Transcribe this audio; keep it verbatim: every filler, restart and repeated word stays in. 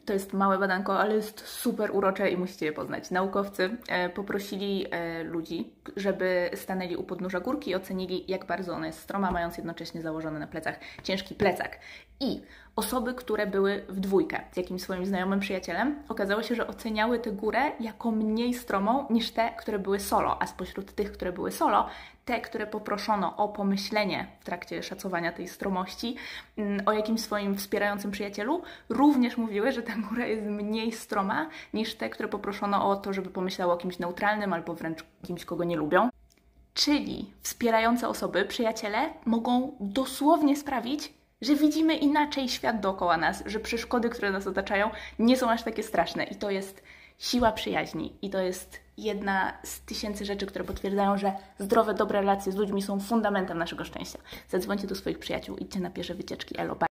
To jest małe badanko, ale jest super urocze i musicie je poznać. Naukowcy e, poprosili e, ludzi, żeby stanęli u podnóża górki i ocenili, jak bardzo ona jest stroma, mając jednocześnie założony na plecach ciężki plecak. I osoby, które były w dwójkę z jakimś swoim znajomym przyjacielem, okazało się, że oceniały tę górę jako mniej stromą niż te, które były solo. A spośród tych, które były solo, te, które poproszono o pomyślenie w trakcie szacowania tej stromości o jakimś swoim wspierającym przyjacielu, również mówiły, że ta góra jest mniej stroma niż te, które poproszono o to, żeby pomyślało o kimś neutralnym albo wręcz kimś, kogo nie lubią. Czyli wspierające osoby, przyjaciele, mogą dosłownie sprawić, że widzimy inaczej świat dookoła nas, że przeszkody, które nas otaczają, nie są aż takie straszne. I to jest siła przyjaźni. I to jest jedna z tysięcy rzeczy, które potwierdzają, że zdrowe, dobre relacje z ludźmi są fundamentem naszego szczęścia. Zadzwońcie do swoich przyjaciół, idźcie na pierwsze wycieczki. Elo, bye.